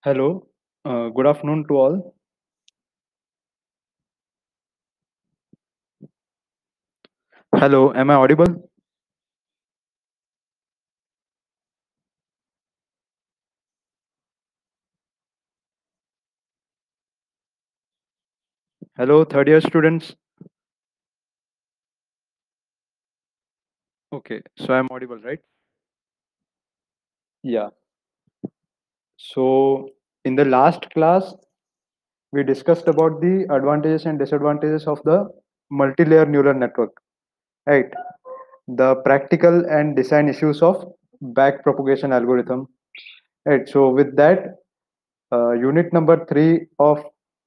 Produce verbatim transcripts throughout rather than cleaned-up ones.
Hello, uh, good afternoon to all. Hello, am I audible? Hello, third year students. Okay, so I'm audible, right? Yeah. So, in the last class, we discussed about the advantages and disadvantages of the multi-layer neural network, right? The practical and design issues of back propagation algorithm, right? So, with that, uh, unit number three of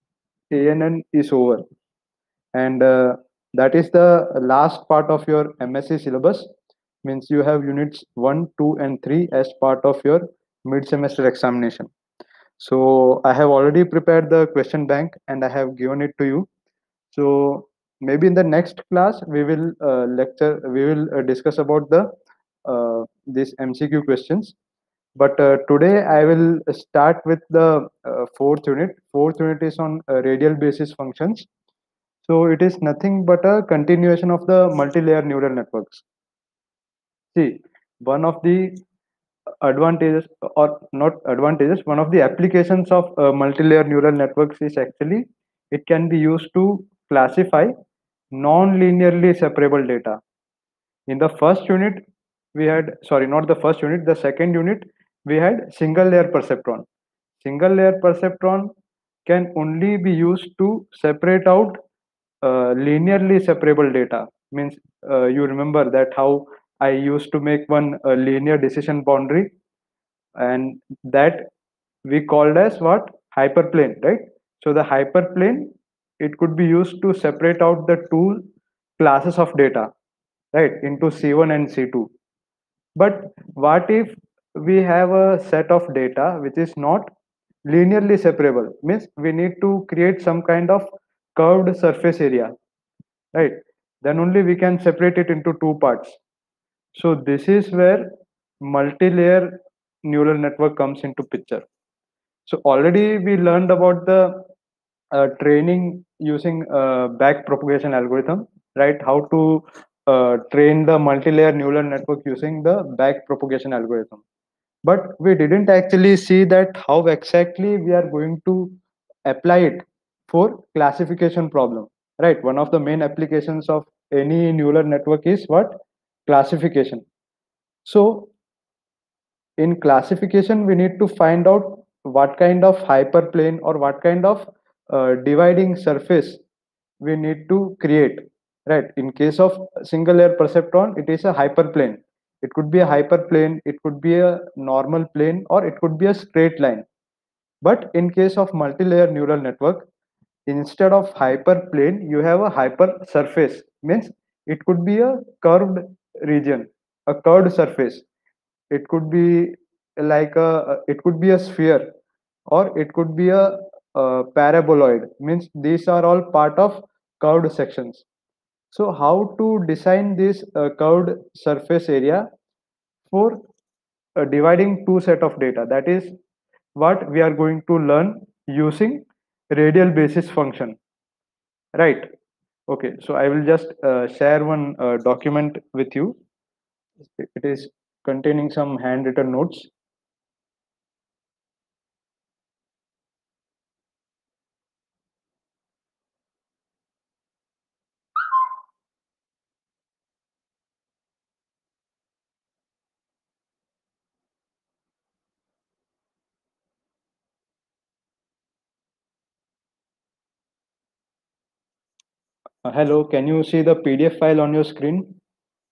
A N N is over. and uh, that is the last part of your MSc syllabus. Means you have units one two and three as part of your mid semester examination. So I have already prepared the question bank and I have given it to you. So maybe in the next class we will uh, lecture we will uh, discuss about the uh, these MCQ questions. But uh, today I will start with the uh, fourth unit. Fourth unit is on uh, radial basis functions. So it is nothing but a continuation of the multi-layer neural networks. See, one of the advantages, or not advantages, one of the applications of uh, multi-layer neural networks is actually it can be used to classify non-linearly separable data. In the first unit, we had, sorry, not the first unit, the second unit, we had single layer perceptron. Single layer perceptron can only be used to separate out uh, linearly separable data. Means uh, you remember that how I used to make one uh, linear decision boundary, and that we called as what, hyperplane, right? So the hyperplane, it could be used to separate out the two classes of data, right, into C one and C two. But what if we have a set of data which is not linearly separable? Means we need to create some kind of curved surface area, right? Then only we can separate it into two parts. So this is where multi-layer neural network comes into picture. So already we learned about the uh, training using uh, back propagation algorithm, right? How to uh, train the multi-layer neural network using the back propagation algorithm. But we didn't actually see that how exactly we are going to apply it for classification problem, right? One of the main applications of any neural network is what? Classification. So in classification we need to find out what kind of hyperplane or what kind of uh, dividing surface we need to create, right? In case of single layer perceptron, it is a hyperplane. It could be a hyperplane, it could be a normal plane, or it could be a straight line. But in case of multi-layer neural network, instead of hyperplane you have a hyper surface. Means it could be a curved region, a curved surface. It could be like a, it could be a sphere, or it could be a, a paraboloid. Means these are all part of curved sections. So how to design this uh, curved surface area for uh, dividing two set of data, that is what we are going to learn using radial basis function, right? Okay, so I will just uh, share one uh, document with you. It is containing some handwritten notes. Uh, hello, can you see the P D F file on your screen?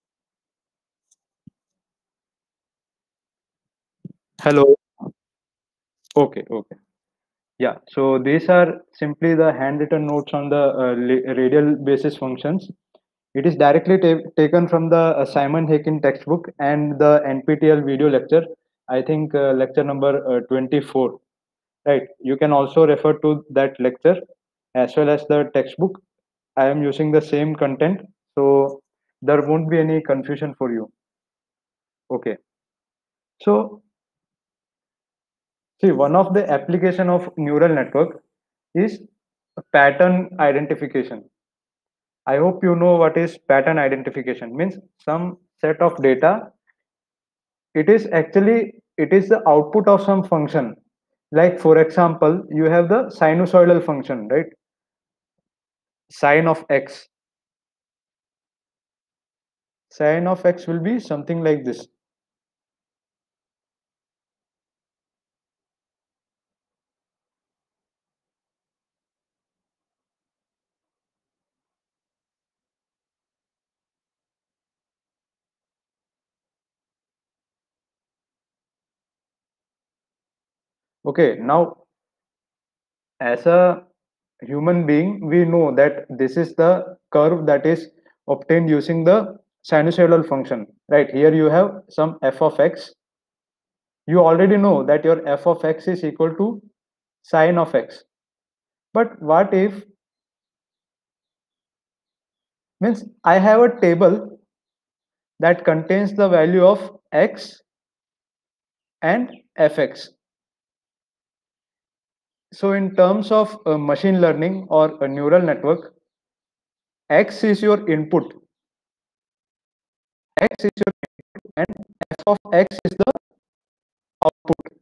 Hello. Okay, okay. Yeah, so these are simply the handwritten notes on the uh, la- radial basis functions. It is directly ta- taken from the uh, Simon Hakin textbook and the N P T E L video lecture. I think uh, lecture number uh, twenty-four. Right. You can also refer to that lecture as well as the textbook. I am using the same content, so there won't be any confusion for you. Okay. So See, one of the application of neural network is pattern identification. I hope you know what is pattern identification. Means some set of data. It is actually it is the output of some function. Like for example, you have the sinusoidal function, right? Sine of x. Sine of x will be something like this. Okay, now as a human being, we know that this is the curve that is obtained using the sinusoidal function. Right here, you have some f of x. You already know that your f of x is equal to sine of x. But what if means I have a table that contains the value of x and fx. So in terms of uh, machine learning or a neural network, x is your input, x is your input, and f of x is the output.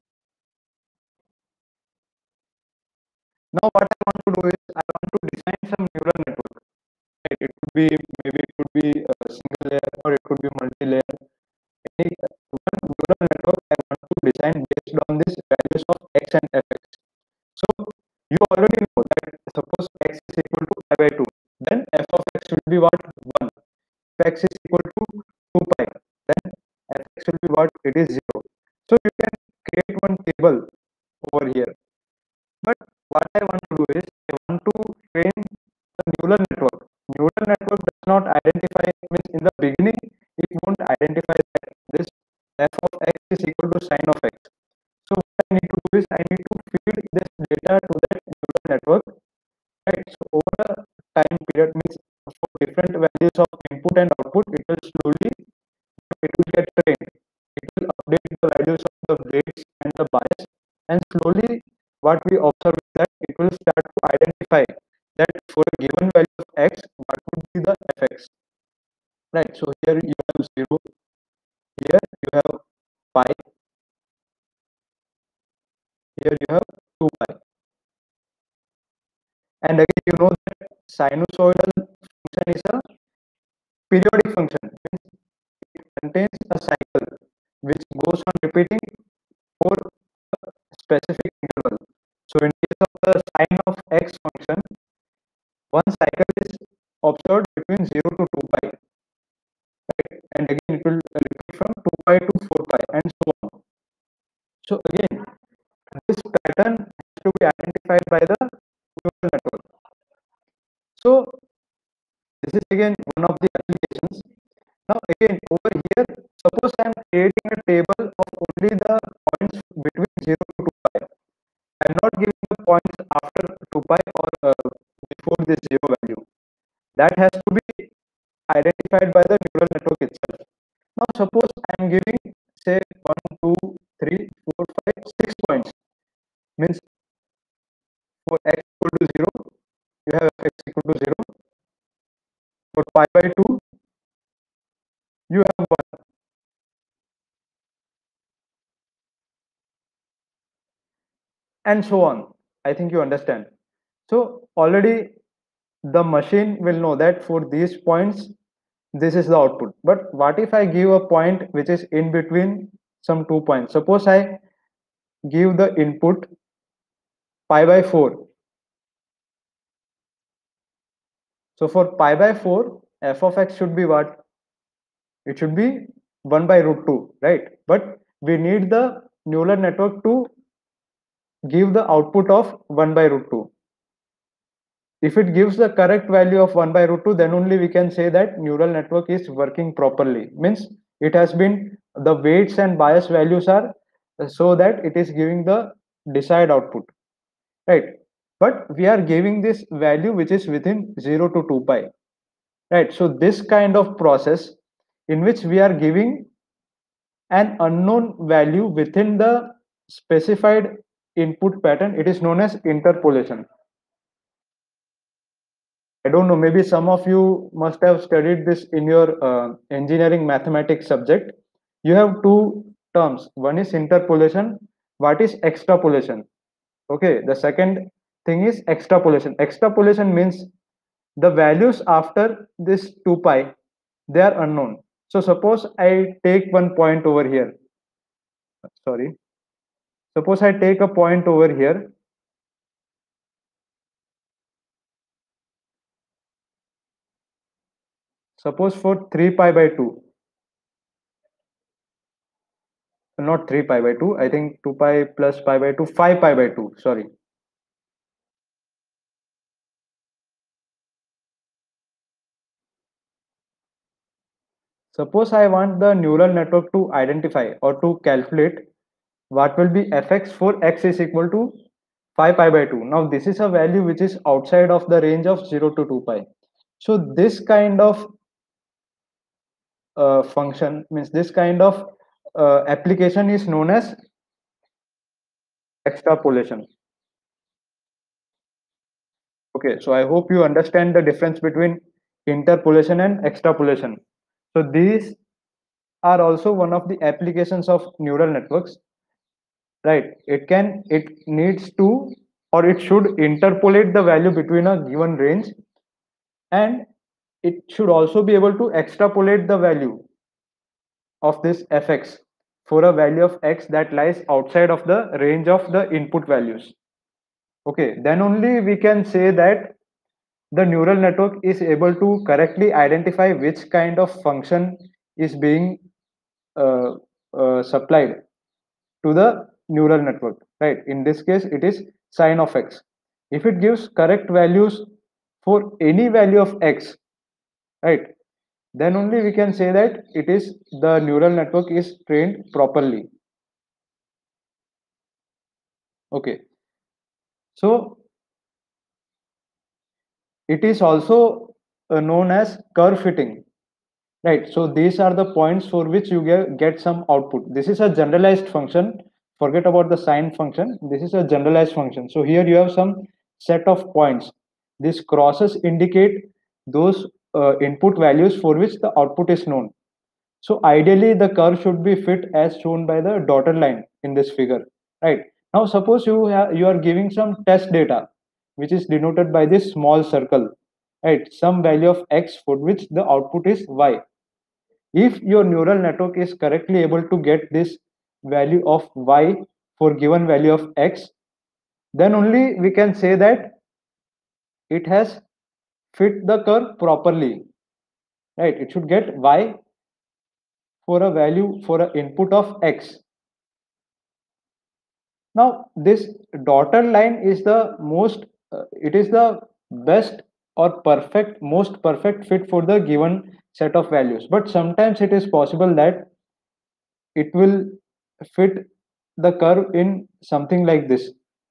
Now what I want to do is I want to design some neural network. Right? It could be maybe it could be a single layer or it could be multi-layer. Any one neural network I want to design based on these values of x and fx. So you already know that suppose x is equal to pi by two, then f of x will be what one. If x is equal to two pi, then fx will be what it is zero. So you can create one table over here. But what I want to do is I want to train a neural network. Neural network does not identify means in the beginning it won't identify that this f of x is equal to sine of x. So what I need to do is I need to feed this data to that neural network. Right. So over a time period means for different values of input and output, it will slowly it will get trained. It will update the values of the weights and the bias, and slowly what we observe is that it will start to identify that for a given value of x, what would be the fx. Right. So here you have zero, here you have pi, here you have two pi. And again, you know that sinusoidal function is a periodic function. It contains a cycle which goes on repeating for a specific interval. So in case of the sine of x function, one cycle is observed between zero to two pi. Right? And again, it will repeat from two pi to four pi and so on. So again, this pattern has to be identified by the neural network. So this is again one of the applications. Now again over here, suppose I am creating a table of only the points between zero to two pi. I am not giving the points after two pi or uh, before this zero value. That has to be identified by the neural network itself. Now suppose I am giving say one, two, three, four, five, six points. Means for x equal to zero, you have f x equal to zero. For pi by two, you have one. And so on. I think you understand. So already the machine will know that for these points, this is the output. But what if I give a point which is in between some two points? Suppose I give the input pi by four. So for pi by four, f of x should be what? It should be one by root two, right? But we need the neural network to give the output of one by root two. If it gives the correct value of one by root two, then only we can say that neural network is working properly. Means it has been the weights and bias values are so that it is giving the desired output, right? But we are giving this value which is within zero to two pi, right? So this kind of process in which we are giving an unknown value within the specified input pattern, it is known as interpolation. I don't know, maybe some of you must have studied this in your uh, engineering mathematics subject. You have two terms. One is interpolation. What is extrapolation? Okay, the second thing is extrapolation. Extrapolation means the values after this two pi, they are unknown. So suppose I take one point over here. Sorry. Suppose I take a point over here. Suppose for three pi by two. Not three pi by two. I think two pi plus pi by two, five pi by two. Sorry. Suppose I want the neural network to identify or to calculate what will be fx for x is equal to five pi by two. Now this is a value which is outside of the range of zero to two pi. So this kind of uh, function means this kind of uh, application is known as extrapolation. Okay, so I hope you understand the difference between interpolation and extrapolation. So these are also one of the applications of neural networks, right? It can, it needs to, or it should interpolate the value between a given range, and it should also be able to extrapolate the value of this fx for a value of x that lies outside of the range of the input values. Okay, then only we can say that the neural network is able to correctly identify which kind of function is being uh, uh, supplied to the neural network, right? In this case, it is sine of x. If it gives correct values for any value of x, right, then only we can say that it is the neural network is trained properly. Okay, so it is also uh, known as curve fitting, right? So these are the points for which you get, get some output. This is a generalized function. Forget about the sine function. This is a generalized function. So here you have some set of points. These crosses indicate those uh, input values for which the output is known. So ideally the curve should be fit as shown by the dotted line in this figure, right? Now suppose you have, you are giving some test data, which is denoted by this small circle, right? Some value of x for which the output is y. If your neural network is correctly able to get this value of y for given value of x, then only we can say that it has fit the curve properly, right? It should get y for a value for an input of x. Now this dotted line is the most, uh, it is the best or perfect, most perfect fit for the given set of values. But sometimes it is possible that it will fit the curve in something like this.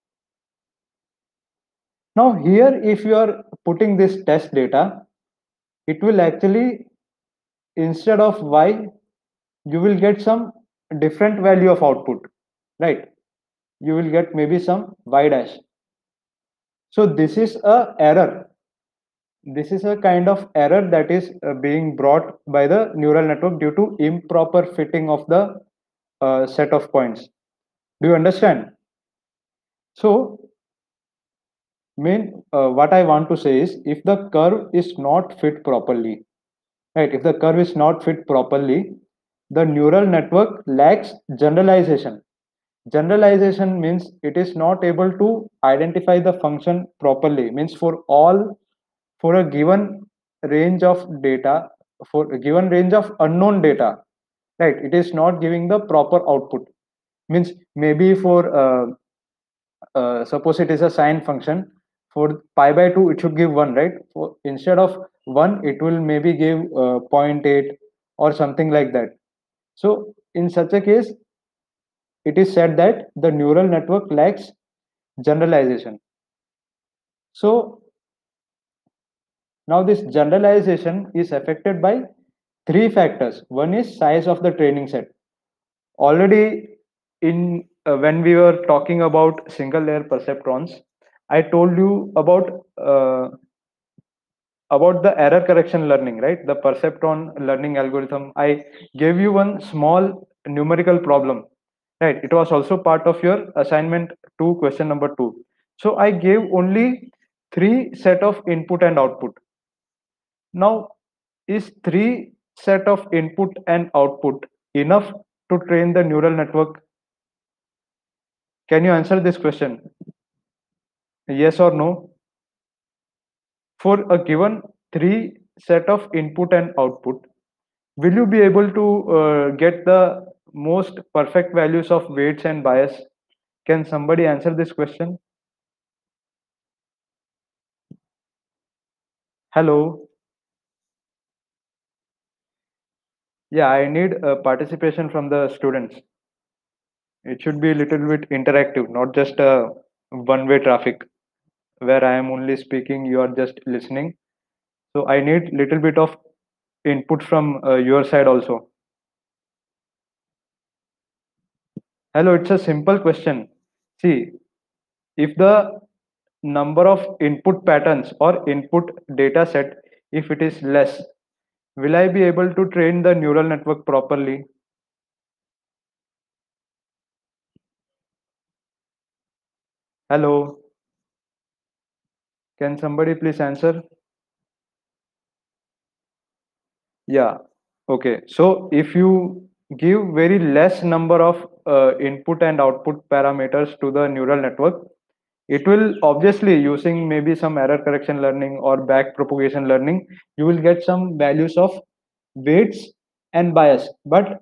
Now here, if you are putting this test data, it will actually, instead of y, you will get some different value of output, right? You will get maybe some y dash. So this is a error. This is a kind of error that is uh, being brought by the neural network due to improper fitting of the uh, set of points. Do you understand? So main uh, what I want to say is, if the curve is not fit properly, right? If the curve is not fit properly, the neural network lacks generalization. Generalization means it is not able to identify the function properly. Means for all, for a given range of data, for a given range of unknown data, right? It is not giving the proper output. Means maybe for uh, uh, suppose it is a sine function, for pi by two it should give one, right? For, instead of one it will maybe give uh, zero point eight or something like that. So in such a case, it is said that the neural network lacks generalization. So now this generalization is affected by three factors. One is size of the training set. Already in uh, when we were talking about single layer perceptrons, I told you about uh, about the error correction learning, right? The perceptron learning algorithm. I gave you one small numerical problem, right? It was also part of your assignment two, question number two. So I gave only three set of input and output. Now, is three set of input and output enough to train the neural network? Can you answer this question? Yes or no? For a given three set of input and output, will you be able to uh, get the most perfect values of weights and bias? Can somebody answer this question? Hello. Yeah, I need uh, participation from the students. It should be a little bit interactive, not just a one way traffic where I am only speaking, you are just listening. So I need little bit of input from uh, your side also. Hello, it's a simple question. See, if the number of input patterns or input data set, if it is less, will I be able to train the neural network properly? Hello, can somebody please answer? Yeah. Okay. So if you give very less number of uh, input and output parameters to the neural network, it will obviously, using maybe some error correction learning or back propagation learning, you will get some values of weights and bias. But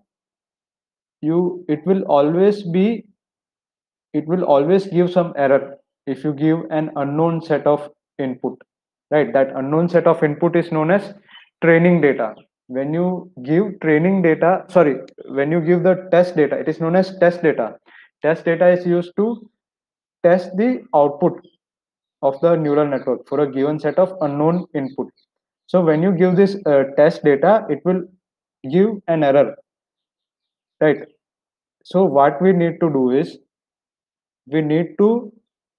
you, it will always be, it will always give some error if you give an unknown set of input, right? That unknown set of input is known as training data. When you give training data, sorry, when you give the test data, it is known as test data. Test data is used to test the output of the neural network for a given set of unknown input. So when you give this uh, test data, it will give an error, right? So what we need to do is we need to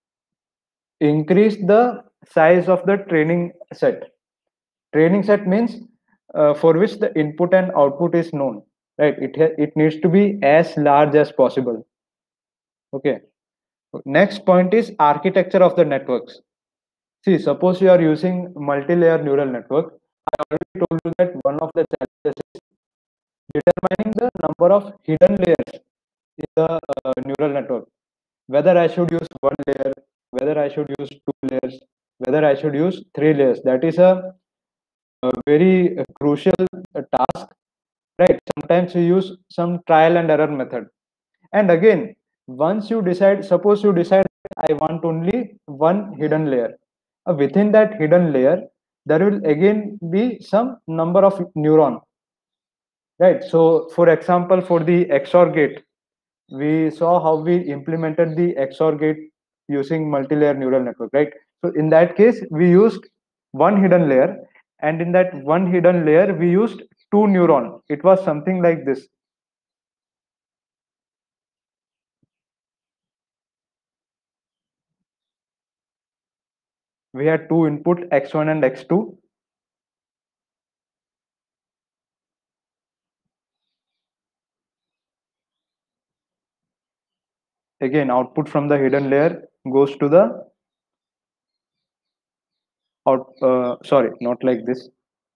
increase the size of the training set. Training set means uh, for which the input and output is known, right? It ha- it needs to be as large as possible. Okay. Next point is architecture of the networks. See, suppose you are using multi-layer neural network. I already told you that one of the challenges is determining the number of hidden layers in the uh, neural network. Whether I should use one layer, whether I should use two layers, whether I should use three layers. That is a, a very uh, crucial uh, task, right? Sometimes we use some trial and error method. And again, once you decide, suppose you decide, I want only one hidden layer. Uh, within that hidden layer, there will again be some number of neuron, right? So, for example, for the X O R gate, we saw how we implemented the X O R gate using multi-layer neural network, right? So in that case, we used one hidden layer, and in that one hidden layer, we used two neuron. It was something like this. We had two input, X one and X two. Again, output from the hidden layer goes to the out. Uh, sorry, not like this.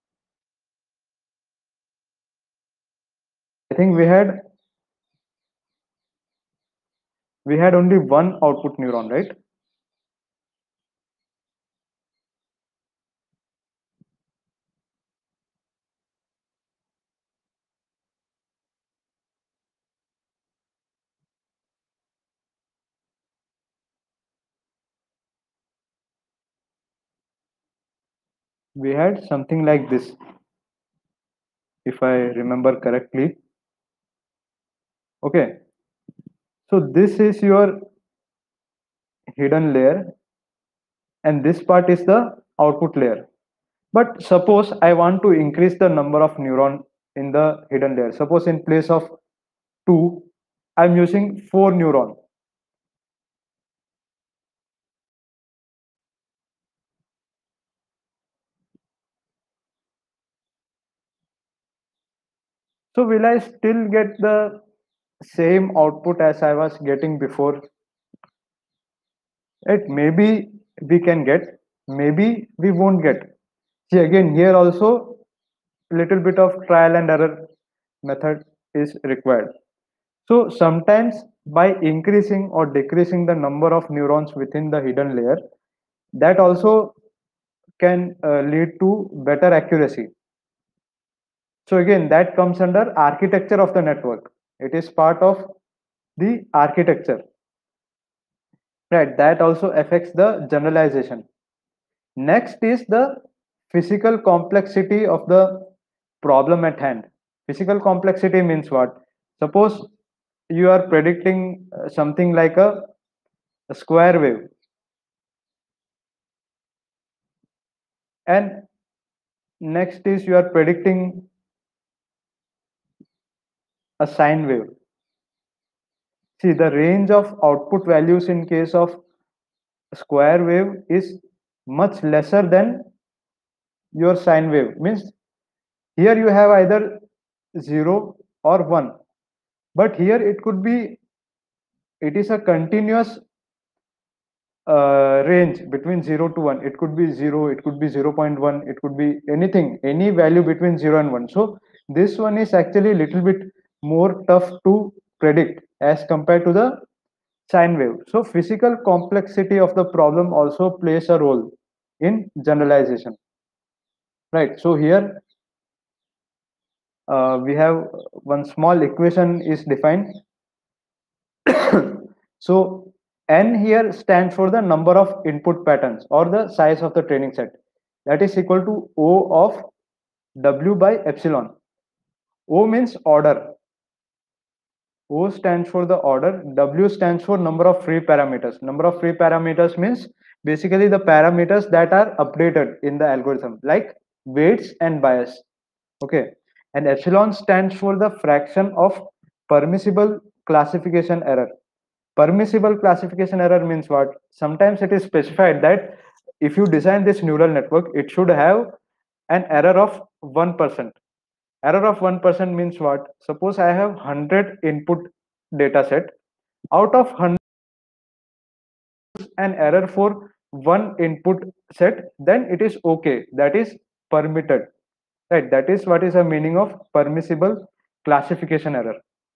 I think we had we had only one output neuron, right? We had something like this, if I remember correctly. Okay, so this is your hidden layer, and this part is the output layer. But suppose I want to increase the number of neuron in the hidden layer. Suppose in place of two, I'm using four neuron. So will I still get the same output as I was getting before? It maybe we can get, maybe we won't get. See, again, here also little bit of trial and error method is required. So sometimes by increasing or decreasing the number of neurons within the hidden layer, that also can uh, lead to better accuracy. So again, that comes under architecture of the network. It is part of the architecture, right? That also affects the generalization. Next is the physical complexity of the problem at hand. Physical complexity means what? Suppose you are predicting uh, something like a, a square wave, and next is you are predicting a sine wave. See, the range of output values in case of square wave is much lesser than your sine wave. Means here you have either zero or one, but here it could be, it is a continuous uh, range between zero to one. It could be zero, it could be zero point one, it could be anything, any value between zero and one. So this one is actually a little bit more tough to predict as compared to the sine wave. So physical complexity of the problem also plays a role in generalization, right? So here uh, we have one small equation is defined. So n here stands for the number of input patterns or the size of the training set. That is equal to O of W by epsilon. O means order. O stands for the order. W stands for number of free parameters. Number of free parameters means basically the parameters that are updated in the algorithm, like weights and bias. Okay. And epsilon stands for the fraction of permissible classification error. Permissible classification error means what? Sometimes it is specified that if you design this neural network, it should have an error of one percent. Error of one percent means what? Suppose I have one hundred input data set. Out of one hundred, an error for one input set, then it is okay. That is permitted. Right? That is what is the meaning of permissible classification error.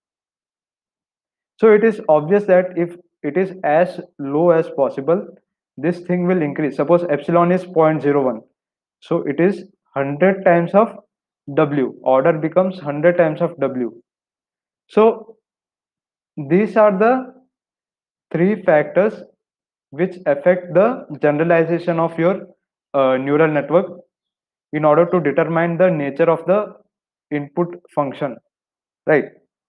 So it is obvious that if it is as low as possible, this thing will increase. Suppose epsilon is zero point zero one. So it is one hundred times of W. Order becomes one hundred times of W. So these are the three factors which affect the generalization of your uh, neural network in order to determine the nature of the input function, right?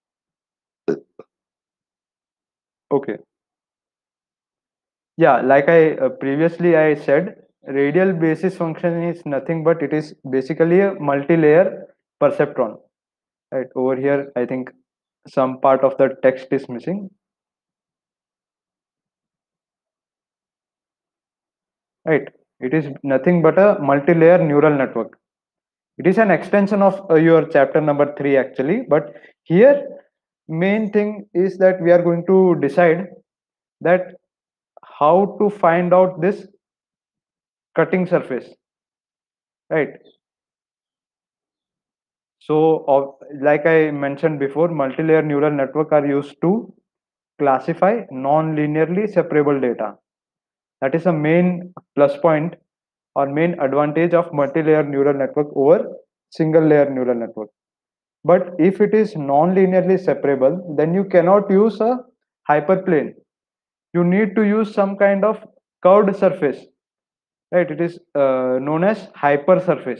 Okay. Yeah, like I uh, previously I said, radial basis function is nothing but it is basically a multi-layer perceptron. Right over here, I think some part of the text is missing. Right, it is nothing but a multi-layer neural network. It is an extension of uh, your chapter number three actually, but here main thing is that we are going to decide that how to find out this cutting surface, right? So, of, like I mentioned before, multi-layer neural network are used to classify non-linearly separable data. That is a main plus point or main advantage of multi-layer neural network over single-layer neural network. But if it is non-linearly separable, then you cannot use a hyperplane. You need to use some kind of curved surface, right? It is uh, known as hypersurface.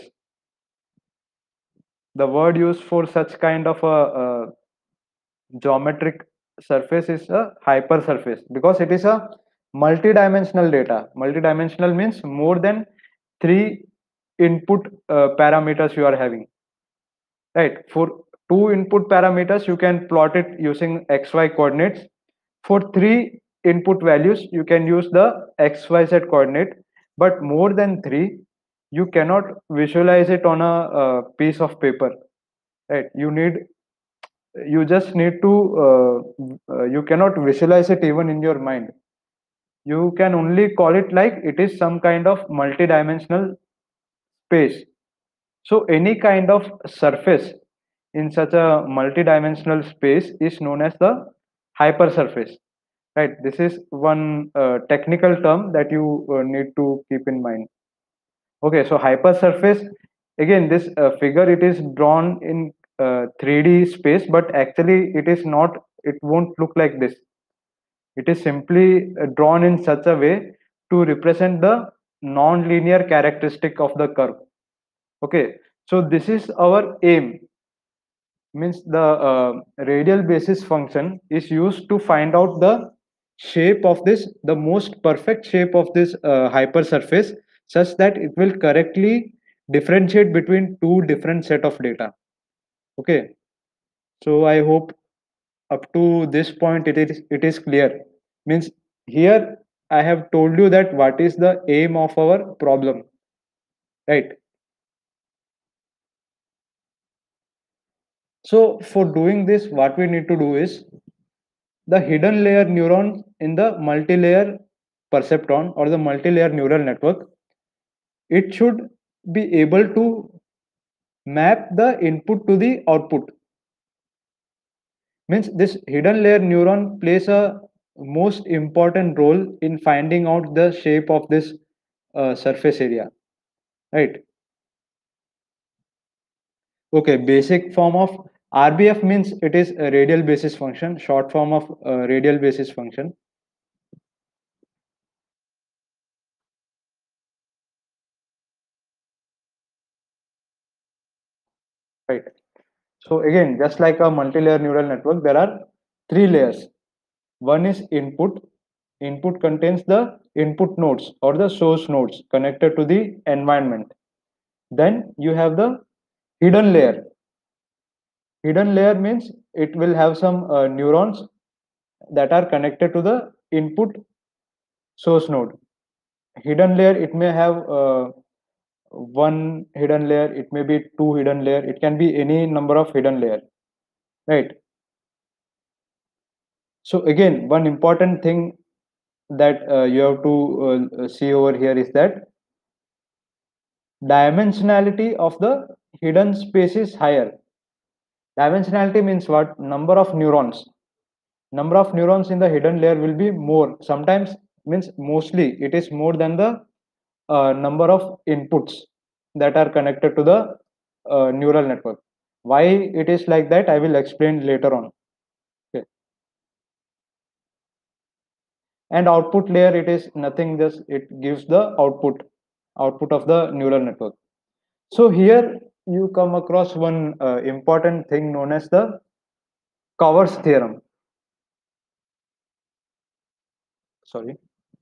The word used for such kind of a, a geometric surface is a hypersurface because it is a multi-dimensional data. Multi-dimensional means more than three input uh, parameters you are having, right? For two input parameters, you can plot it using xy coordinates. For three input values, you can use the xyz coordinate, but more than three, you cannot visualize it on a, a piece of paper, right? You need you just need to uh, uh, you cannot visualize it even in your mind. You can only call it like it is some kind of multidimensional space. So any kind of surface in such a multidimensional space is known as the hypersurface, right? This is one uh, technical term that you uh, need to keep in mind. Okay, so hypersurface, again, this uh, figure, it is drawn in uh, three D space, but actually it is not, it won't look like this. It is simply uh, drawn in such a way to represent the non-linear characteristic of the curve. Okay, so this is our aim. Means the uh, radial basis function is used to find out the shape of this, the most perfect shape of this uh, hypersurface, such that it will correctly differentiate between two different set of data. Okay, so I hope up to this point it is it is clear. Means here I have told you that what is the aim of our problem, right? So for doing this, what we need to do is the hidden layer neuron in the multi-layer perceptron or the multi-layer neural network, it should be able to map the input to the output. Means this hidden layer neuron plays a most important role in finding out the shape of this uh, surface area, right? Okay, basic form of R B F means it is a radial basis function, short form of uh, radial basis function. Right. So again, just like a multi-layer neural network, there are three layers. One is input. Input contains the input nodes or the source nodes connected to the environment. Then you have the hidden layer. Hidden layer means it will have some uh, neurons that are connected to the input source node. Hidden layer, it may have uh, one hidden layer, it may be two hidden layer, it can be any number of hidden layer, right? So again, one important thing that uh, you have to uh, see over here is that dimensionality of the hidden space is higher. Dimensionality means what? Number of neurons. Number of neurons in the hidden layer will be more. Sometimes, means mostly it is more than the uh, number of inputs that are connected to the uh, neural network. Why it is like that, I will explain later on. Okay. And output layer, it is nothing, just it gives the output output of the neural network. So here you come across one uh, important thing known as the Cowers theorem. Sorry.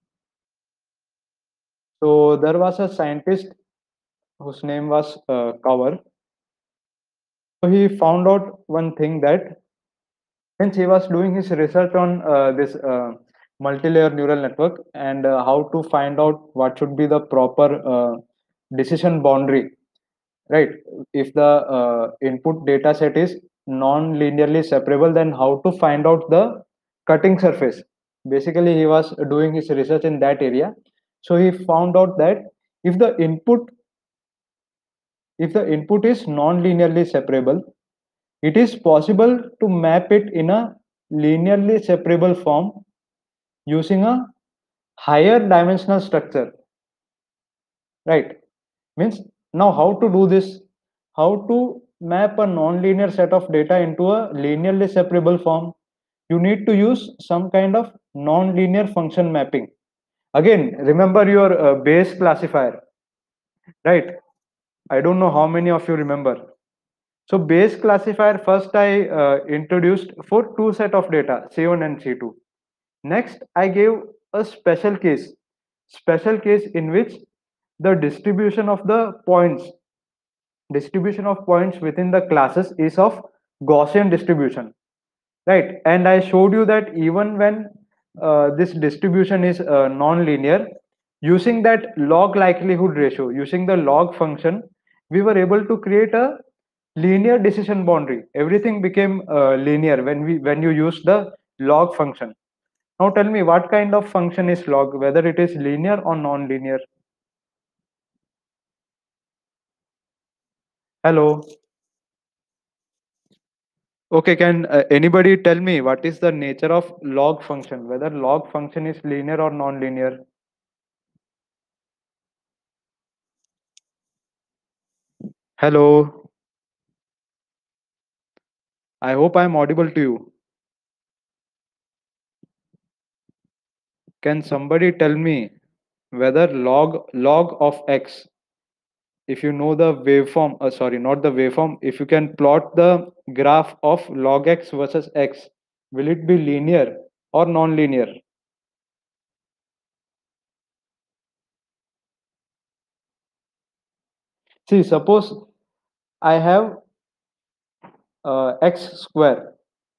So there was a scientist whose name was uh, Cower. So he found out one thing, that since he was doing his research on uh, this uh, multi-layer neural network and uh, how to find out what should be the proper uh, decision boundary, right? If the uh, input data set is non-linearly separable, then how to find out the cutting surface? Basically, he was doing his research in that area. So he found out that if the input if the input is non-linearly separable, it is possible to map it in a linearly separable form using a higher dimensional structure, right? Means now how to do this? How to map a non-linear set of data into a linearly separable form? You need to use some kind of non-linear function mapping. Again, remember your uh, Bayes classifier, right? I don't know how many of you remember. So Bayes classifier, first I uh, introduced for two set of data, C one and C two. Next, I gave a special case, special case in which the distribution of the points, distribution of points within the classes is of Gaussian distribution, right? And I showed you that even when uh, this distribution is uh, non-linear, using that log likelihood ratio, using the log function, we were able to create a Linear decision boundary. Everything became uh, linear when we when you use the log function. Now tell me what kind of function is log, whether it is linear or non-linear. Hello. Okay, can uh, anybody tell me what is the nature of log function, whether log function is linear or non-linear? Hello. I hope I am audible to you. Can somebody tell me whether log log of x, if you know the waveform, uh, sorry, not the waveform, if you can plot the graph of log x versus x, will it be linear or non-linear? See, suppose I have uh, x square.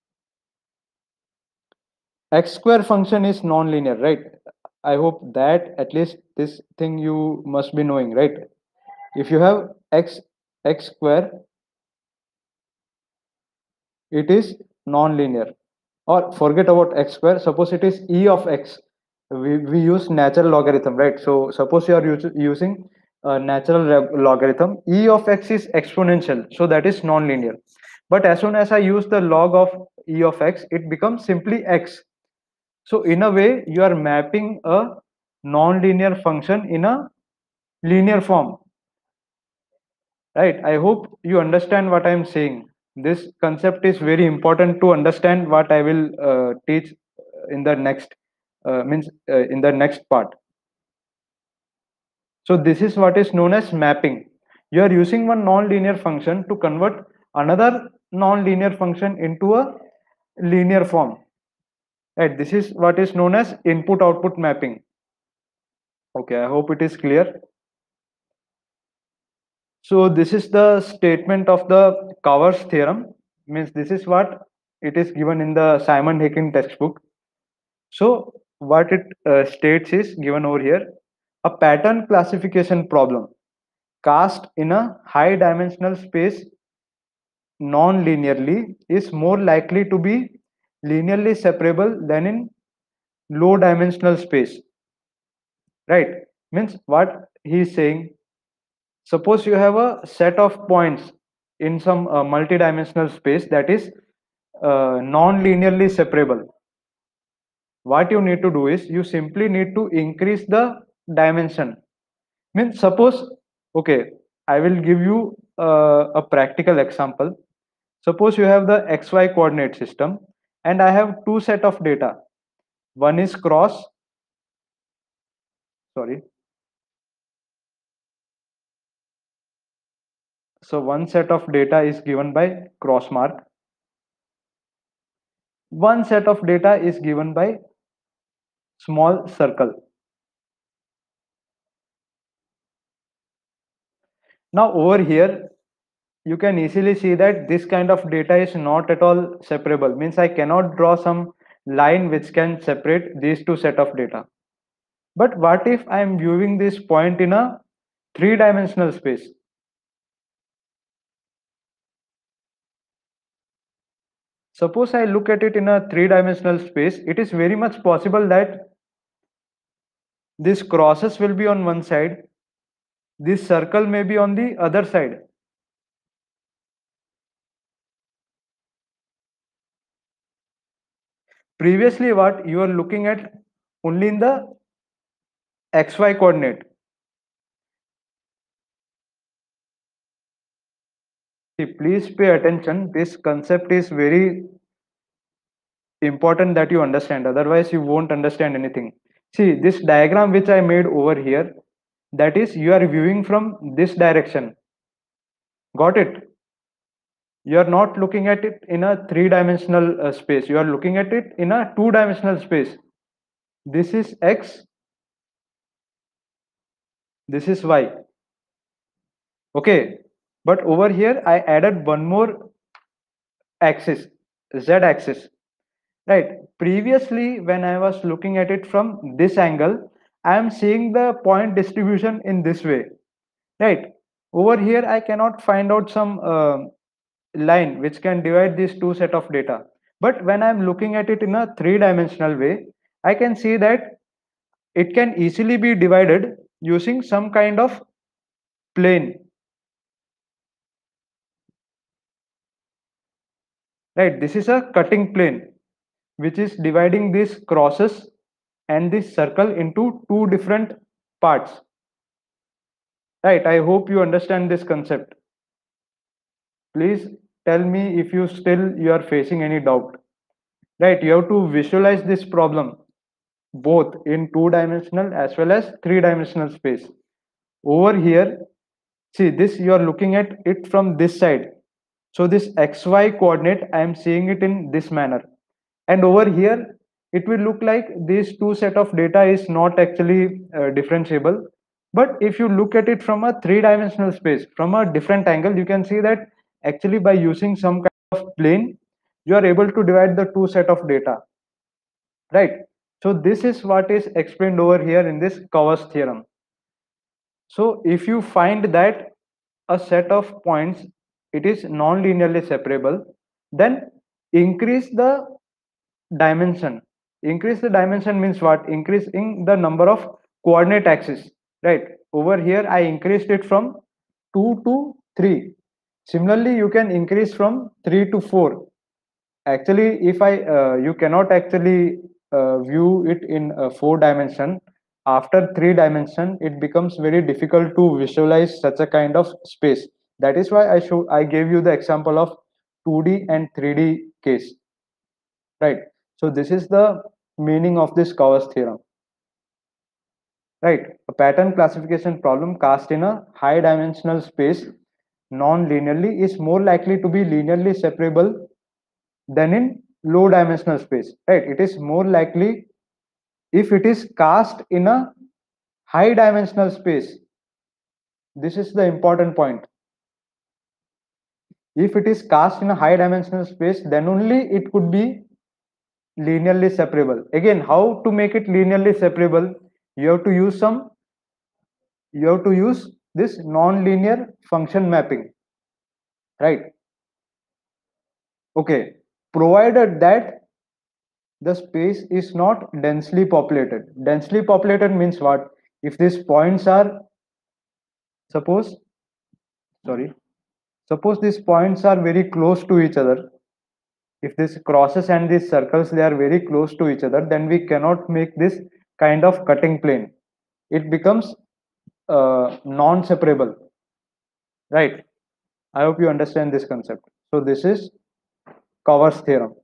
X square function is non-linear, right? I hope that at least this thing you must be knowing, right? If you have x x square, it is non-linear. Or forget about x square. Suppose it is e of x. We, we use natural logarithm, right? So suppose you are us- using a natural re- logarithm. E of x is exponential, so that is non-linear. But as soon as I use the log of e of x, it becomes simply x. So in a way, you are mapping a non-linear function in a linear form, right? I hope you understand what I am saying. This concept is very important to understand what I will uh, teach in the next uh, means uh, in the next part. So this is what is known as mapping. You are using one non-linear function to convert another non-linear function into a linear form, right? This is what is known as input output mapping. Okay, I hope it is clear. So this is the statement of the Cowers theorem. Means this is what it is given in the Simon Hacking textbook. So what it uh, states is given over here: a pattern classification problem cast in a high dimensional space non-linearly is more likely to be linearly separable than in low dimensional space. Right? Means what he is saying. Suppose you have a set of points in some uh, multi-dimensional space that is uh, non-linearly separable. What you need to do is you simply need to increase the dimension. Means suppose, okay, I will give you uh, a practical example. Suppose you have the X Y coordinate system and I have two set of data. One is cross, sorry. So one set of data is given by cross mark. One set of data is given by small circle. Now over here, you can easily see that this kind of data is not at all separable. Means I cannot draw some line which can separate these two set of data. But what if I am viewing this point in a three-dimensional space? Suppose I look at it in a three-dimensional space, it is very much possible that this crosses will be on one side, this circle may be on the other side. Previously, what you are looking at only in the X Y coordinate. See, please pay attention. This concept is very important that you understand. Otherwise, you won't understand anything. See, this diagram which I made over here, that is, you are viewing from this direction. Got it? You are not looking at it in a three dimensional uh, space. You are looking at it in a two dimensional space. This is X, this is Y. Okay. But over here, I added one more axis, Z axis. Right. Previously, when I was looking at it from this angle, I am seeing the point distribution in this way. Right. Over here, I cannot find out some uh, line which can divide these two set of data. But when I'm looking at it in a three dimensional way, I can see that it can easily be divided using some kind of plane, right? This is a cutting plane which is dividing these crosses and this circle into two different parts, right? I hope you understand this concept. Please tell me if you still you are facing any doubt, right? You have to visualize this problem both in two dimensional as well as three dimensional space. Over here, see this, you are looking at it from this side, so this xy coordinate I am seeing it in this manner, and over here it will look like these two set of data is not actually uh, differentiable. But if you look at it from a three dimensional space from a different angle, you can see that actually by using some kind of plane you are able to divide the two set of data, right? So this is what is explained over here in this Covers theorem. So if you find that a set of points it is non-linearly separable, then increase the dimension. Increase the dimension means what? Increasing the number of coordinate axes, right? Over here I increased it from two to three. Similarly, you can increase from three to four. Actually, if I uh, you cannot actually uh, view it in uh, four dimension. After three dimension it becomes very difficult to visualize such a kind of space. That is why i show I gave you the example of two D and three D case, right? So this is the meaning of this Covers theorem, right? A pattern classification problem cast in a high dimensional space non-linearly is more likely to be linearly separable than in low dimensional space, right? It is more likely if it is cast in a high dimensional space. This is the important point. If it is cast in a high dimensional space, then only it could be linearly separable. Again, how to make it linearly separable? You have to use some, you have to use this non-linear function mapping, right? Okay, provided that the space is not densely populated. Densely populated means what? If these points are, suppose, sorry, suppose these points are very close to each other, if these crosses and these circles they are very close to each other, then we cannot make this kind of cutting plane. It becomes uh, non-separable, right? I hope you understand this concept. So this is Covers theorem.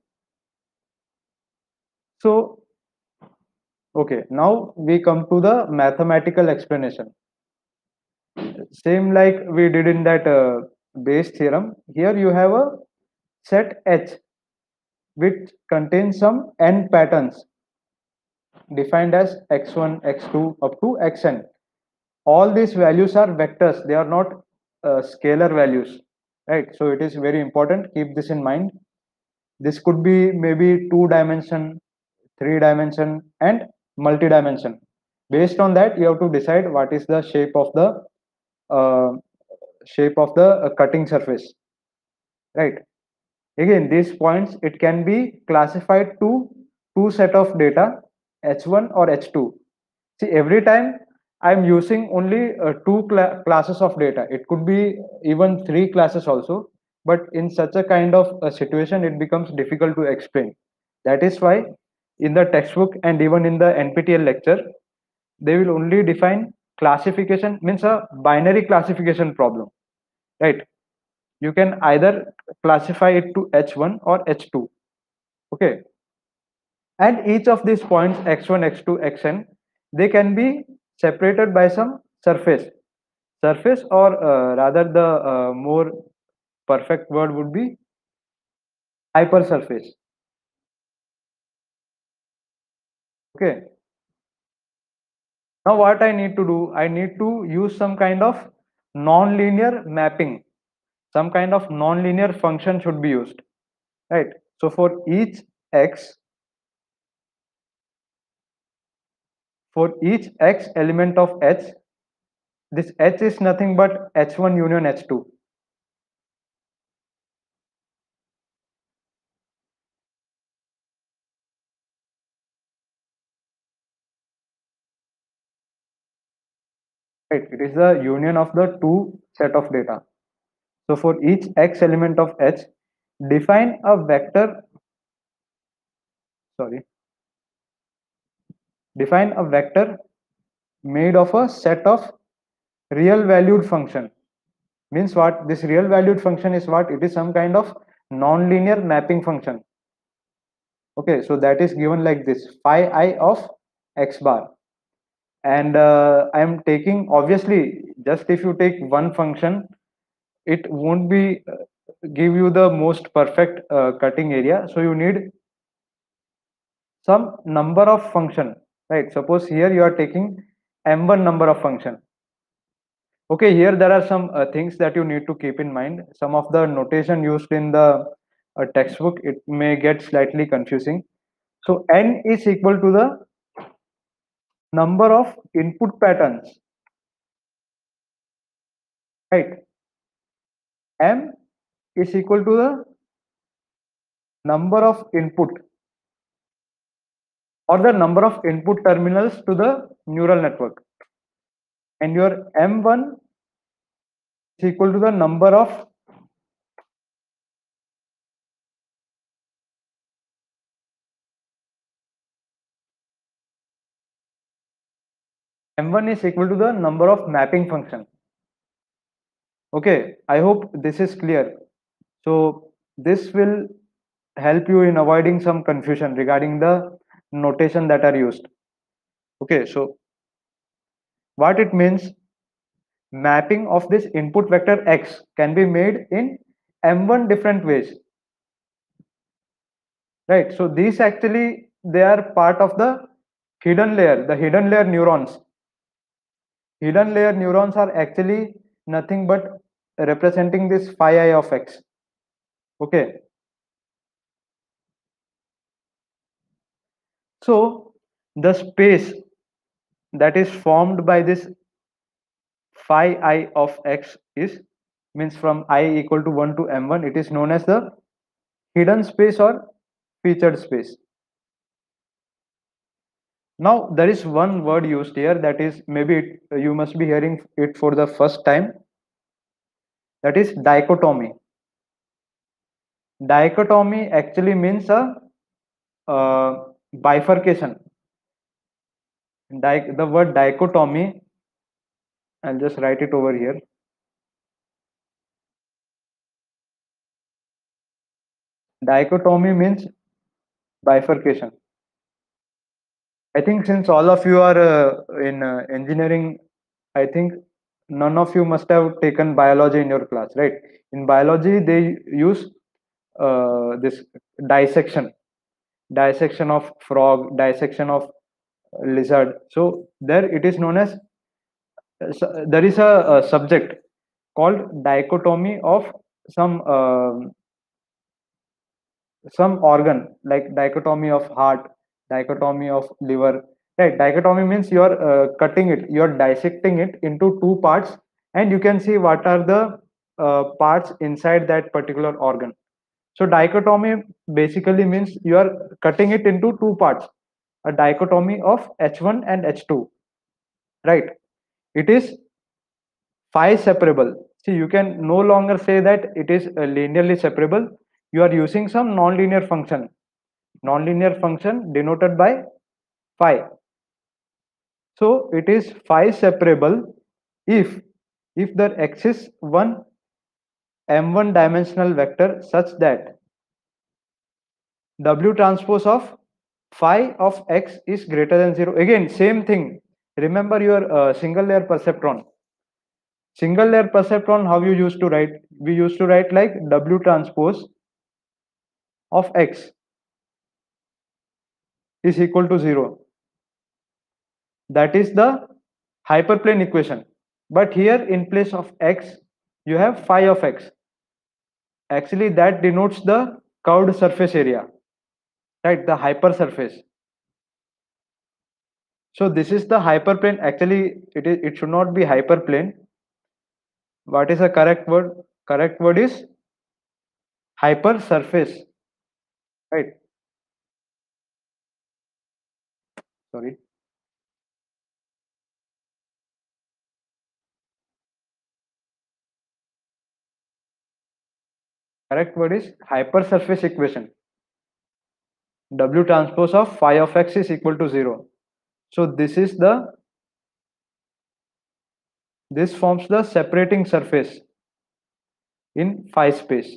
So okay, now we come to the mathematical explanation. Same like we did in that uh, base theorem. Here you have a set H which contains some n patterns defined as x one, x two up to xn. All these values are vectors, they are not uh, scalar values, right? So it is very important, keep this in mind. This could be maybe two dimension, three dimension and multi-dimension. Based on that you have to decide what is the shape of the uh, shape of the uh, cutting surface, right? Again, these points it can be classified to two set of data, h one or h two. See, every time I'm using only uh, two cla classes of data. It could be even three classes also, but in such a kind of a situation, it becomes difficult to explain. That is why in the textbook and even in the N P T E L lecture, they will only define classification means a binary classification problem, right? You can either classify it to h one or h two, okay? And each of these points x one, x two, xn, they can be separated by some surface. Surface, or uh, rather the uh, more perfect word would be hypersurface. Okay. Now what I need to do, I need to use some kind of non-linear mapping. Some kind of non-linear function should be used, right? So for each x, for each x element of h, this h is nothing but h one union h two. right? It is the union of the two set of data. So for each x element of H, define a vector, sorry, define a vector made of a set of real valued function. Means what? This real valued function is what? It is some kind of non-linear mapping function. Okay, so that is given like this, phi I of x bar. And uh, I am taking, obviously, just if you take one function, it won't be uh, give you the most perfect uh, cutting area. So you need some number of function, right? Suppose here you are taking m one number of function. Okay, here there are some uh, things that you need to keep in mind. Some of the notation used in the uh, textbook, it may get slightly confusing. So n is equal to the number of input patterns, right? M is equal to the number of input or the number of input terminals to the neural network, and your M one is equal to the number of M one is equal to the number of mapping function. Okay, I hope this is clear. So this will help you in avoiding some confusion regarding the notation that are used. Okay, so what it means, mapping of this input vector x can be made in M one different ways, right? So these actually, they are part of the hidden layer, the hidden layer neurons. Hidden layer neurons are actually nothing but representing this phi I of x. Okay, so the space that is formed by this phi I of x is, means from I equal to one to m one, it is known as the hidden space or featured space. Now there is one word used here that is, maybe it, you must be hearing it for the first time, that is dichotomy. Dichotomy actually means a uh, bifurcation. Di- the word dichotomy, I'll just write it over here. Dichotomy means bifurcation. I think since all of you are uh, in uh, engineering, I think none of you must have taken biology in your class, right? In biology, they use uh, this dissection, dissection of frog, dissection of lizard. So there it is known as, so there is a, a subject called dichotomy of some um some organ, like dichotomy of heart, dichotomy of liver, right? Dichotomy means you are uh, cutting it, you are dissecting it into two parts, and you can see what are the uh, parts inside that particular organ. So dichotomy basically means you are cutting it into two parts, a dichotomy of H one and H two, right? It is phi separable. See, you can no longer say that it is uh, linearly separable. You are using some non-linear function, non-linear function denoted by phi. So it is phi separable if if there exists one m one dimensional vector such that W transpose of phi of x is greater than zero. Again, same thing. Remember your uh, single layer perceptron. Single layer perceptron, how you used to write? We used to write like W transpose of x is equal to zero. That is the hyperplane equation. But here in place of x, you have phi of x. Actually, that denotes the curved surface area, right? The hypersurface. So this is the hyperplane. Actually, it is it should not be hyperplane. What is the correct word? Correct word is hypersurface, right? Sorry. Correct word is hypersurface equation. W transpose of phi of x is equal to zero. So this is the this forms the separating surface in phi space.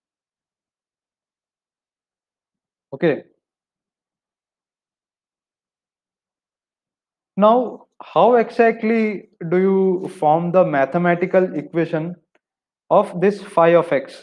Okay. Now, how exactly do you form the mathematical equation of this phi of x?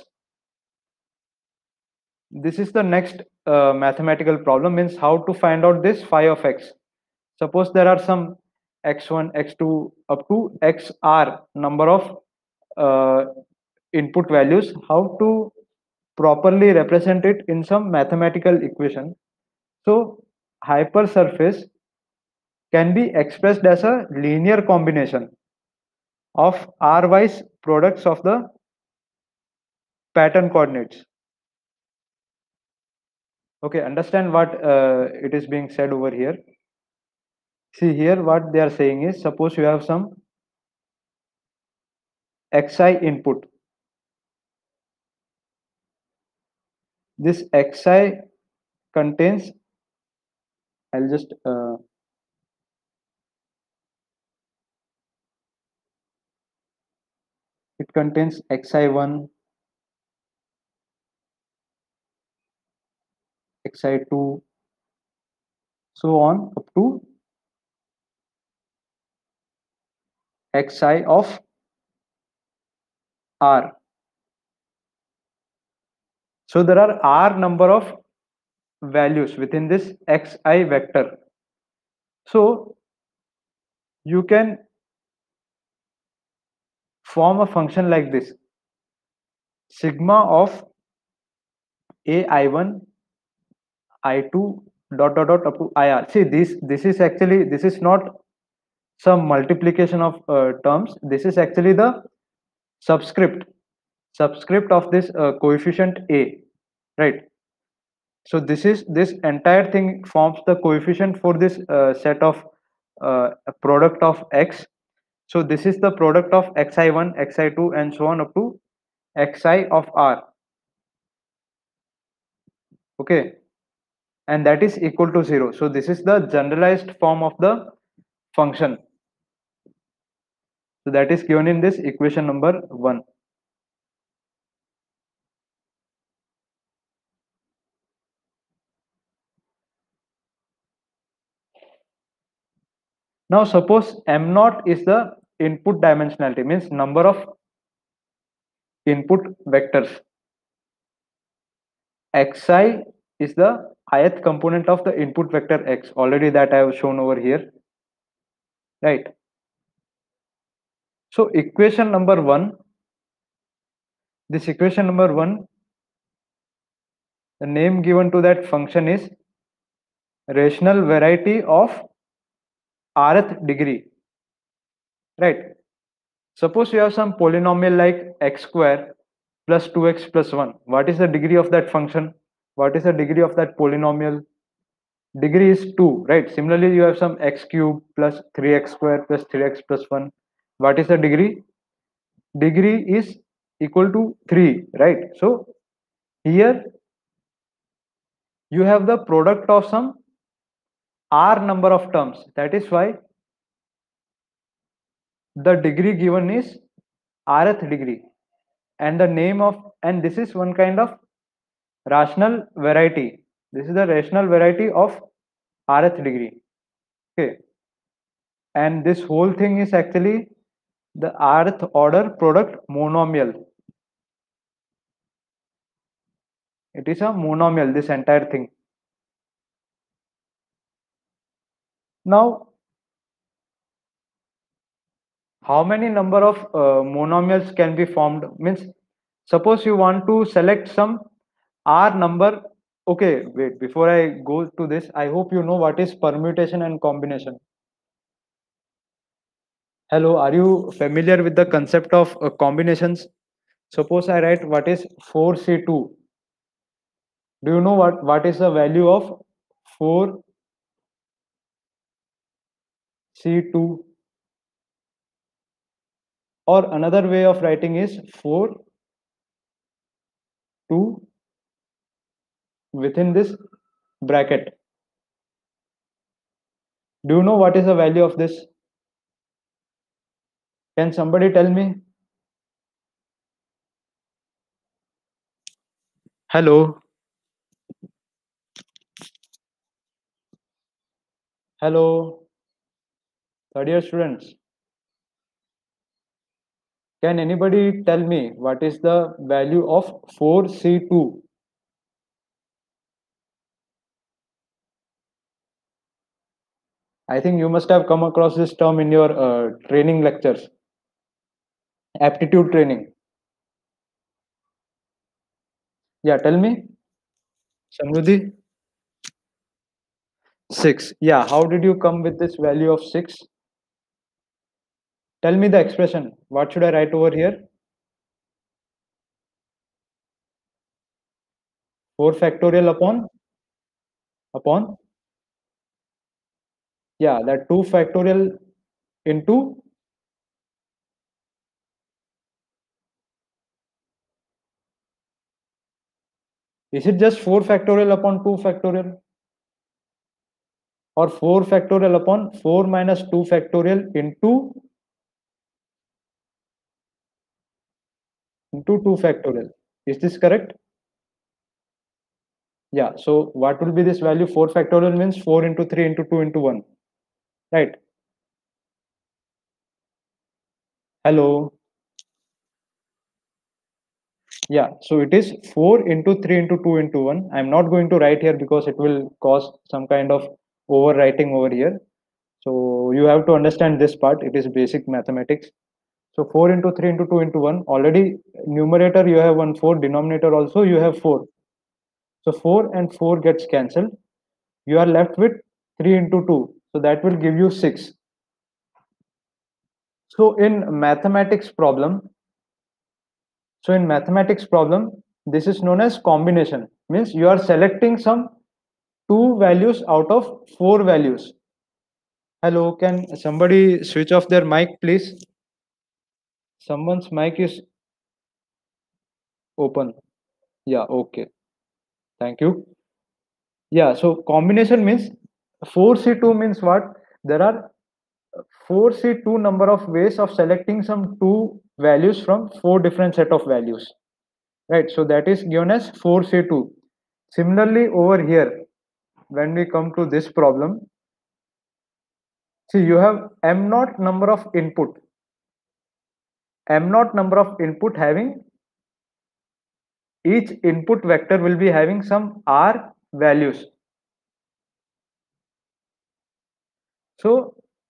This is the next uh, mathematical problem, means how to find out this phi of x. Suppose there are some x one, x two up to xr number of uh, input values, how to properly represent it in some mathematical equation. So hypersurface can be expressed as a linear combination of r-wise products of the pattern coordinates. Okay, understand what uh, it is being said over here. See here, what they are saying is, suppose you have some xi input. This xi contains, I'll just uh, it contains xi one, xi two, so on up to xi of r. So there are r number of values within this xi vector. So you can form a function like this: sigma of a i one, i two, dot dot dot up to ir. See, this this is actually, this is not some multiplication of uh, terms. This is actually the subscript subscript of this uh, coefficient a, right? So this is, this entire thing forms the coefficient for this uh, set of uh, a product of x. So this is the product of xi one, xi two, and so on up to xi of r. Okay, and that is equal to zero. So this is the generalized form of the function. So that is given in this equation number one. Now suppose m naught is the input dimensionality, means number of input vectors. Xi is the ith component of the input vector x, already that I have shown over here, right? So equation number one, this equation number one, the name given to that function is rational variety of rth degree, right? Suppose you have some polynomial like x square plus two x plus one. What is the degree of that function? What is the degree of that polynomial? Degree is two, right? Similarly, you have some x cube plus three x square plus three x plus one. What is the degree? Degree is equal to three, right? So here you have the product of some r number of terms. That is why the degree given is rth degree, and the name of, and this is one kind of rational variety. This is the rational variety of rth degree. Okay, and this whole thing is actually the rth order product monomial. It is a monomial, this entire thing. Now how many number of uh, monomials can be formed, means suppose you want to select some r number. Okay, wait, before I go to this, I hope you know what is permutation and combination. Hello, are you familiar with the concept of uh, combinations? Suppose I write what is four c two. Do you know what what is the value of four c two? Or another way of writing is four two within this bracket. Do you know what is the value of this? Can somebody tell me? Hello? Hello? Third year students. Can anybody tell me what is the value of four C two? I think you must have come across this term in your uh, training lectures, aptitude training. Yeah, tell me. Samruddhi? six. Yeah, how did you come with this value of six? Tell me the expression. What should I write over here? four factorial upon? Upon? Yeah, that two factorial into? Is it just four factorial upon two factorial? Or four factorial upon four minus two factorial into into two factorial? Is this correct? Yeah, so what will be this value? four factorial means four into three into two into one, right? Hello. Yeah, so it is four into three into two into one. I'm not going to write here because it will cause some kind of overwriting over here. So you have to understand this part. It is basic mathematics. So four into three into two into one. Already numerator you have one four, denominator also you have four. So four and four gets cancelled. You are left with three into two. So that will give you six. So in mathematics problem, so in mathematics problem, this is known as combination. Means you are selecting some two values out of four values. Hello, can somebody switch off their mic, please? Someone's mic is open. Yeah, okay. Thank you. Yeah, so combination means four C two means what? There are four C two number of ways of selecting some two values from four different set of values. Right, so that is given as four C two. Similarly, over here, when we come to this problem, see you have m naught number of input, m naught number of input having each input vector will be having some r values. So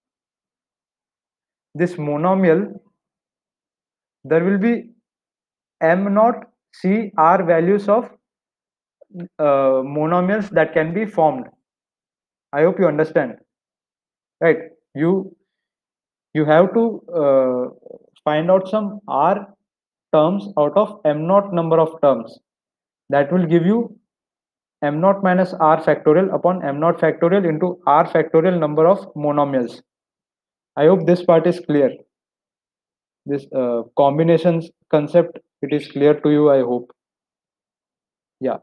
this monomial, there will be m naught c r values of uh, monomials that can be formed. I hope you understand, right? You you have to uh, find out some r terms out of m naught number of terms. That will give you m naught minus r factorial upon m naught factorial into r factorial number of monomials. I hope this part is clear. This uh, combinations concept, it is clear to you, I hope. Yeah.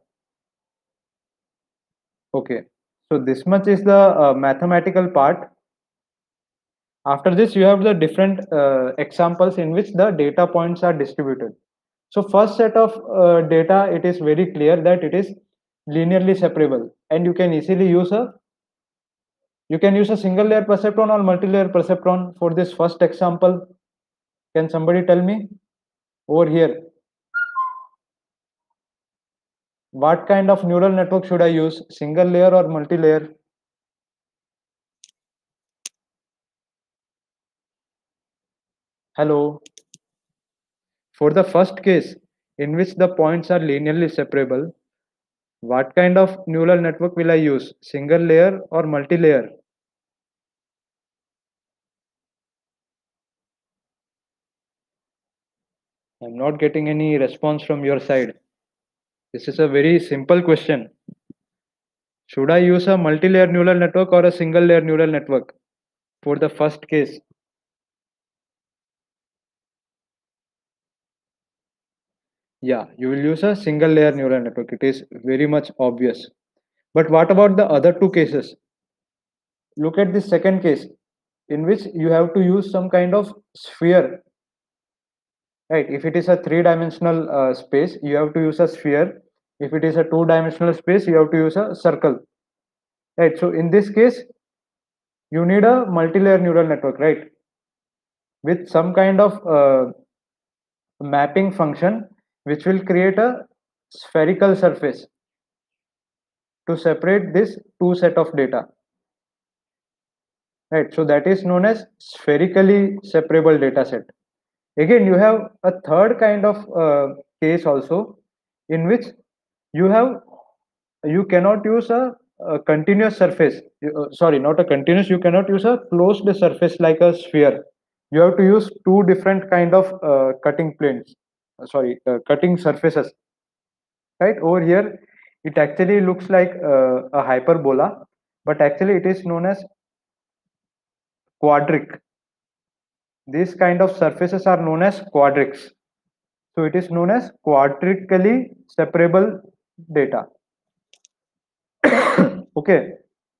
Okay. So this much is the uh, mathematical part. After this, you have the different uh, examples in which the data points are distributed. So first set of uh, data, it is very clear that it is linearly separable, and you can easily use a you can use a single layer perceptron or multi-layer perceptron for this first example. Can somebody tell me over here what kind of neural network should I use? Single layer or multi-layer? Hello. For the first case in which the points are linearly separable, what kind of neural network will I use? Single layer or multi-layer? I'm not getting any response from your side. This is a very simple question. Should I use a multi-layer neural network or a single layer neural network for the first case? Yeah, you will use a single layer neural network. It is very much obvious. But what about the other two cases? Look at the second case in which you have to use some kind of sphere, right? If it is a three dimensional uh, space, you have to use a sphere. If it is a two dimensional space, you have to use a circle, right? So in this case, you need a multi-layer neural network, right? With some kind of uh, mapping function which will create a spherical surface to separate this two set of data, right? So that is known as spherically separable data set. Again, you have a third kind of uh, case also, in which you have you cannot use a, a continuous surface. You- uh, sorry, not a continuous, you cannot use a closed surface like a sphere. You have to use two different kind of uh, cutting planes, uh, sorry, uh, cutting surfaces, right? Over here it actually looks like uh, a hyperbola, but actually it is known as quadric. These kind of surfaces are known as quadrics. So it is known as quadrically separable data. Okay.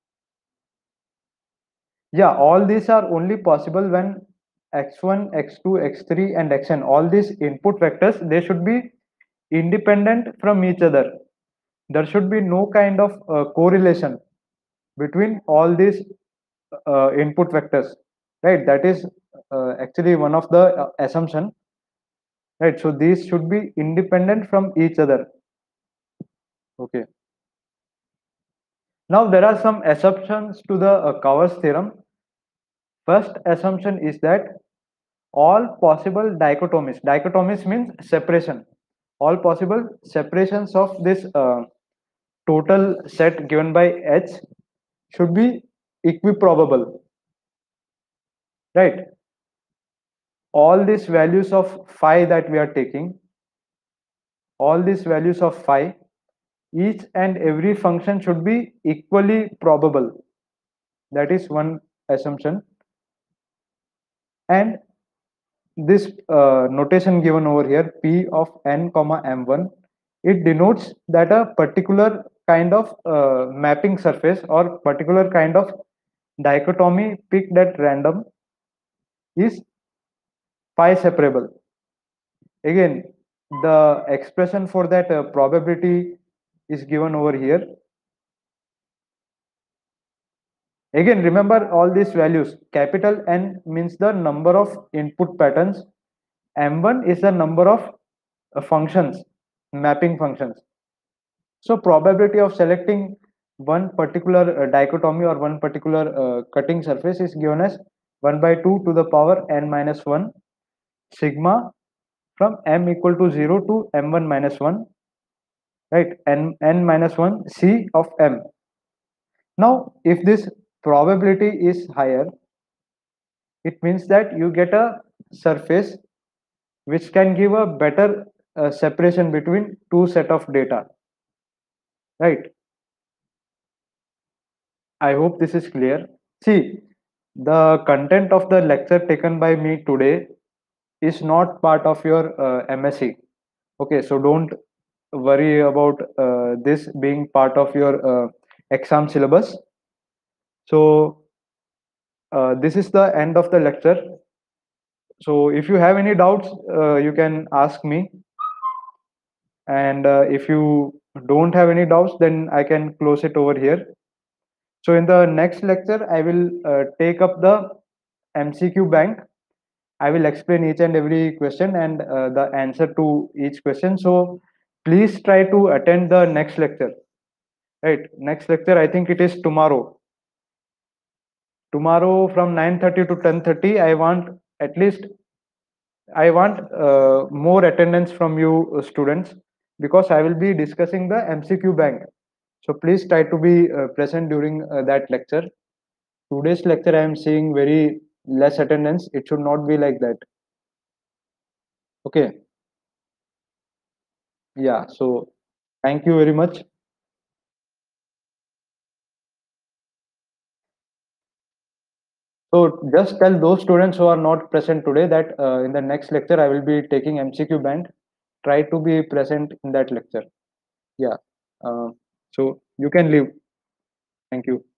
Yeah, all these are only possible when x one, x two, x three, and xn, all these input vectors, they should be independent from each other. There should be no kind of uh, correlation between all these uh, input vectors, right? That is uh, actually one of the uh, assumption, right? So these should be independent from each other. Okay. Now there are some assumptions to the uh, Cowers theorem. First assumption is that all possible dichotomies, dichotomies means separation, all possible separations of this uh, total set given by H should be equiprobable, right? All these values of phi that we are taking, all these values of phi, each and every function should be equally probable. That is one assumption. And this uh, notation given over here, p of n comma m one, it denotes that a particular kind of uh, mapping surface or particular kind of dichotomy picked at random is phi separable. Again, the expression for that uh, probability is given over here. Again, remember all these values. Capital N means the number of input patterns. M one is the number of uh, functions, mapping functions. So probability of selecting one particular uh, dichotomy or one particular uh, cutting surface is given as one by two to the power n minus one sigma from m equal to zero to m one minus one, right? N, n minus one C of m. Now, if this probability is higher, it means that you get a surface which can give a better uh, separation between two set of data, right? I hope this is clear. See, the content of the lecture taken by me today is not part of your uh, M S c. Okay, so don't worry about uh, this being part of your uh, exam syllabus. So, uh, this is the end of the lecture. So, if you have any doubts, uh, you can ask me. And uh, if you don't have any doubts, then I can close it over here. So, in the next lecture, I will uh, take up the M C Q bank. I will explain each and every question and uh, the answer to each question. So please try to attend the next lecture. Right, next lecture, I think it is tomorrow. Tomorrow from nine thirty to ten thirty. I want at least I want uh, more attendance from you uh, students, because I will be discussing the M C Q bank. So please try to be uh, present during uh, that lecture. Today's lecture I am seeing very less attendance. It should not be like that. Okay. Yeah. So thank you very much. So just tell those students who are not present today that uh, in the next lecture I will be taking M C Q band. try to be present in that lecture. Yeah. Uh, so you can leave. Thank you.